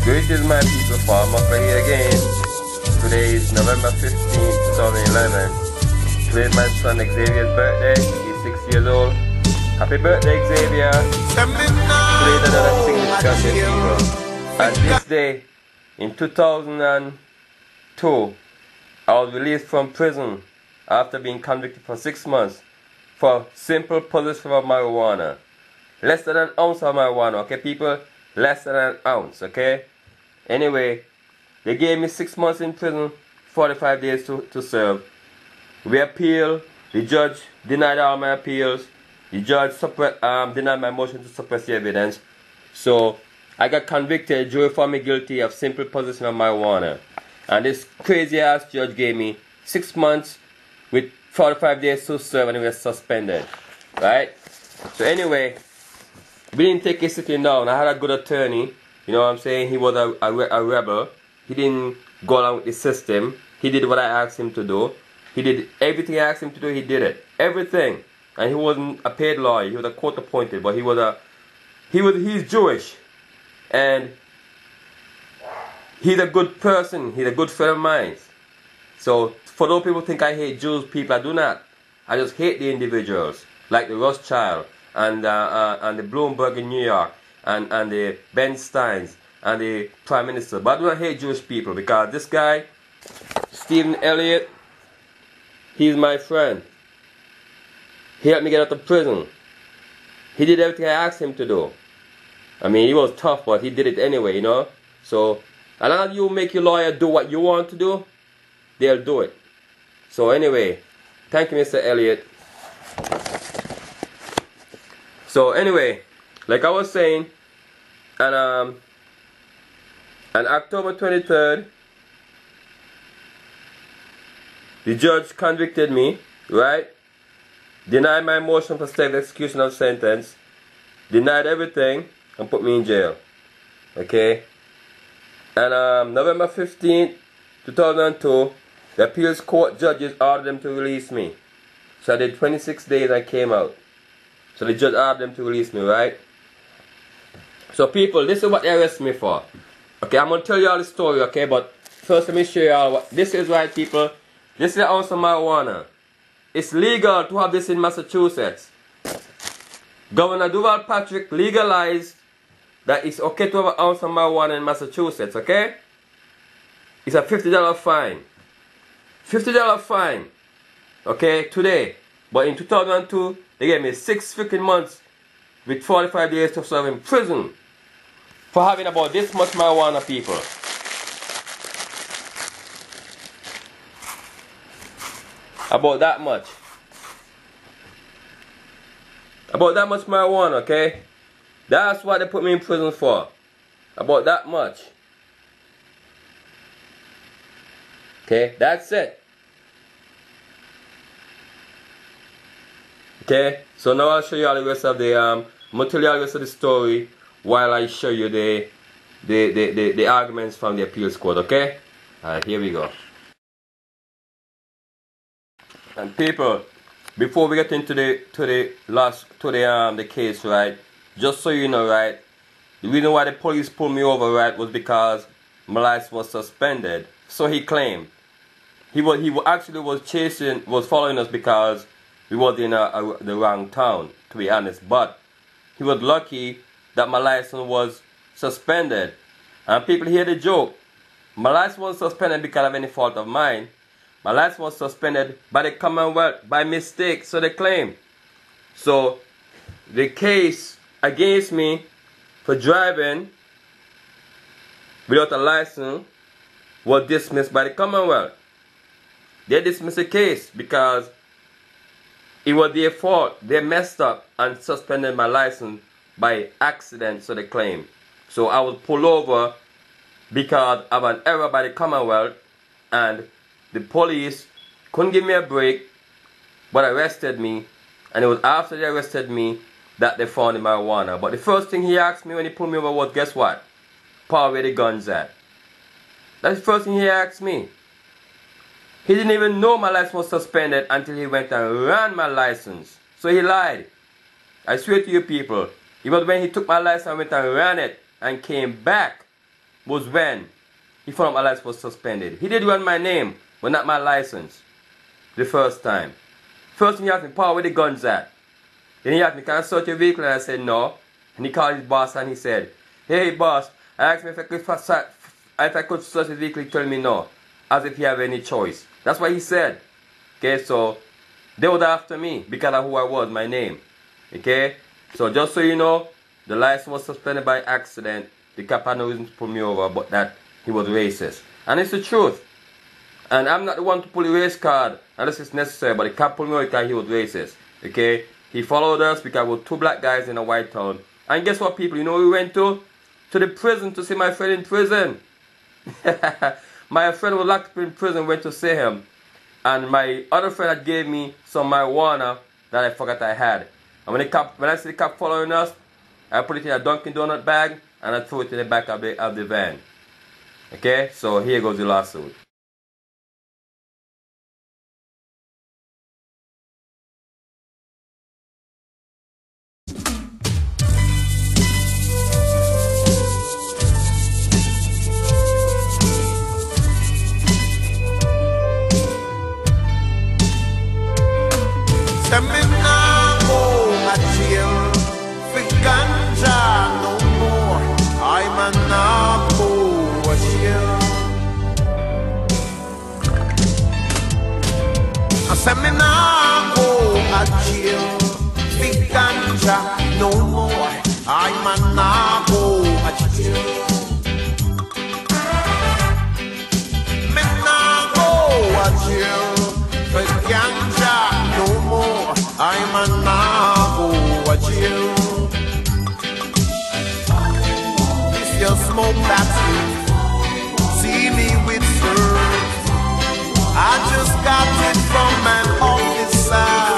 Greetings my people, Paul Mucker here again. Today is November 15th, 2011. Today is my son Xavier's birthday. He's 6 years old. Happy birthday, Xavier. Today is another significant day, people. And this day, in 2002, I was released from prison after being convicted for 6 months for simple possession of marijuana. Less than an ounce of marijuana, okay people? Less than an ounce, okay? Anyway, they gave me 6 months in prison, 45 days to serve. We appealed. The judge denied all my appeals. The judge denied my motion to suppress the evidence. So, I got convicted. Jury found me guilty of simple possession of marijuana. And this crazy ass judge gave me 6 months with 45 days to serve, and we were suspended. Right? So anyway, we didn't take it sitting down. I had a good attorney. You know what I'm saying? He was a rebel. He didn't go along with the system. He did what I asked him to do. He did everything I asked him to do. He did it. Everything. And he wasn't a paid lawyer. He was a court appointed. But he's Jewish. And he's a good person. He's a good friend of mine. So for those people who think I hate Jewish people, I do not. I just hate the individuals. Like the Rothschild and the Bloomberg in New York. And the Ben Steins and the Prime Minister. But I do not hate Jewish people, because this guy, Stephen Elliott, he's my friend. He helped me get out of prison. He did everything I asked him to do. I mean, he was tough, but he did it anyway, you know. So, as long as you make your lawyer do what you want to do, they'll do it. So anyway, thank you, Mr. Elliott. So anyway, like I was saying, and on October 23rd, the judge convicted me, right? Denied my motion for state execution of sentence, denied everything, and put me in jail. Okay? And November 15th, 2002, the appeals court judges ordered them to release me. So I did 26 days and I came out. So the judge ordered them to release me, right? So people, this is what they arrested me for. Okay, I'm going to tell you all the story, okay? But first let me show you all what this is, right, people? This is an ounce of marijuana. It's legal to have this in Massachusetts. Governor Duval Patrick legalized that it's okay to have an ounce of marijuana in Massachusetts, okay? It's a $50 fine. $50 fine. Okay, today. But in 2002, they gave me 6 freaking months with 45 days to serve in prison for having about this much marijuana, people. About that much. About that much marijuana, okay? That's what they put me in prison for. About that much. Okay, that's it. Okay, so now I'll show you all the rest of the I'm gonna tell you all the rest of the story while I show you the arguments from the appeals court, okay? Alright, here we go. And people, before we get into the case, right? Just so you know, right? The reason why the police pulled me over, right, was because my license was suspended. So he claimed. He actually was following us because we was in the wrong town, to be honest. But he was lucky that my license was suspended. And people hear the joke. My license was suspended because of any fault of mine. My license was suspended by the Commonwealth by mistake, so they claim. So the case against me for driving without a license was dismissed by the Commonwealth. They dismissed the case because it was their fault. They messed up and suspended my license by accident, so they claim. So I was pulled over because of an error by the Commonwealth, and the police couldn't give me a break, but arrested me. And it was after they arrested me that they found the marijuana. But the first thing he asked me when he pulled me over was, guess what? Paul, where the guns at? That's the first thing he asked me. He didn't even know my license was suspended until he went and ran my license. So he lied. I swear to you people, it was when he took my license and went and ran it and came back was when he found out my license was suspended. He did run my name, but not my license. The first time. First thing he asked me, Paul, where the guns at? Then he asked me, can I search your vehicle? And I said, no. And he called his boss and he said, hey boss, I asked him if I could search his vehicle. He told me no. As if he have any choice. That's what he said. Okay, so they were after me because of who I was, my name. Okay? So just so you know, the license was suspended by accident. The cop had no reason to pull me over, but that he was racist. And it's the truth. And I'm not the one to pull the race card unless it's necessary, but the cop pulled me over because he was racist. Okay? He followed us because we were two black guys in a white town. And guess what, people? You know where we went to? To the prison to see my friend in prison. My friend was locked up in prison, went to see him. And my other friend had gave me some marijuana that I forgot I had. And when I see the cop following us, I put it in a Dunkin' Donut bag and I threw it in the back of the van. Okay, so here goes the lawsuit. No more, I'm a nabo a jail. Me nabo a jail. For ganja, no more, I'm a nabo a jail. If you smoke that weed, see me with serve. I just got it from an officer.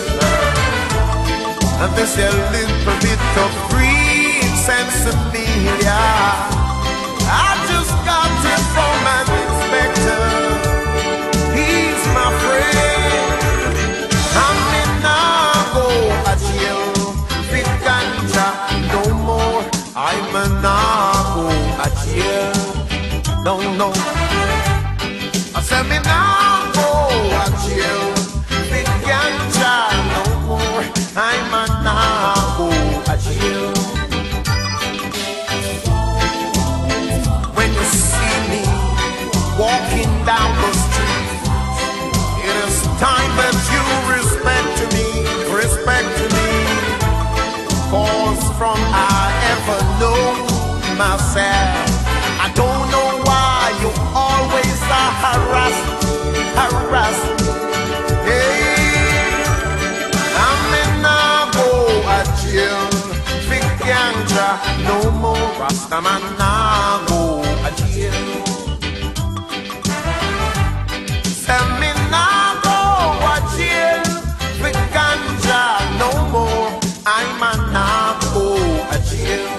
And this a little bit of green sensibilia. I just got it from an inspector. He's my friend. I'm in Nago a jail. Fit ganja no more. I'm a Nago a jail. No. I said me Nago a jail. Fit ganja no more. I'm a Nabo a jail. When you see me walking down the street, it is time that you respect me, cause from I ever know myself, I don't know why you always are harassed. Big ganja, no more Rastaman Nago a jail. Send me Nago a jail. Big ganja, no more. I'm a Nago a jail.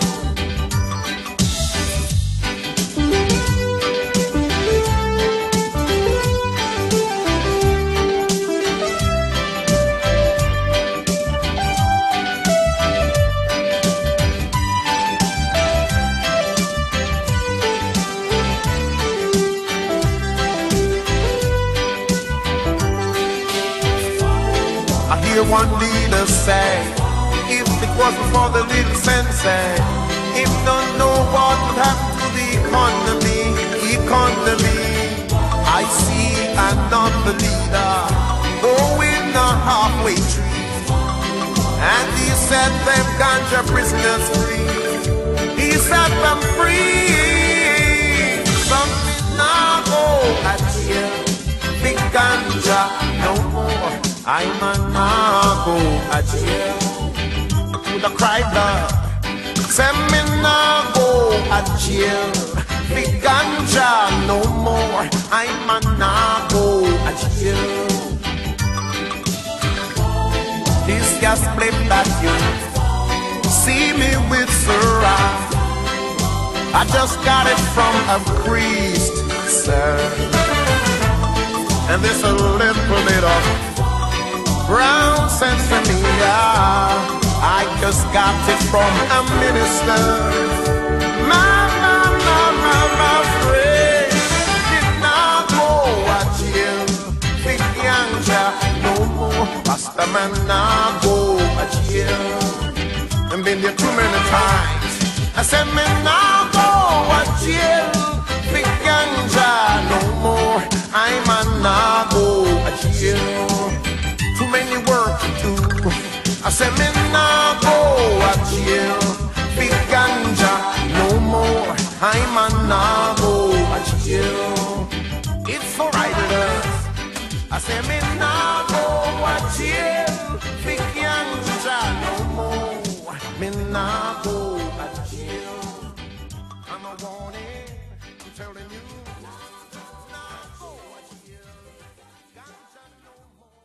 One leader say, if it wasn't for the little sensei, if don't know what would happen to the economy. I see another leader going a halfway tree, and he set them ganja prisoners free. He set them free. Something now go at you. Big ganja, no more. I'm a Nago a jail. With a cry blood, send me Nago a jail. Big ganja no more. I'm a Nago a jail. This gas flip that you see me with Sarah. I just got it from a priest, sir. And there's a little bit of brown sense for me, I just got it from a minister. My been there too many times. I said, me now go a jail for ganja no more. I'm a now go a jail. Too many work to do. I said, me now go a jail for ganja no more. I'm a now go a jail. It's for idlers. I said, me now go a jail for ganja no more. Me now go a jail. I'm a warning, I'm telling you.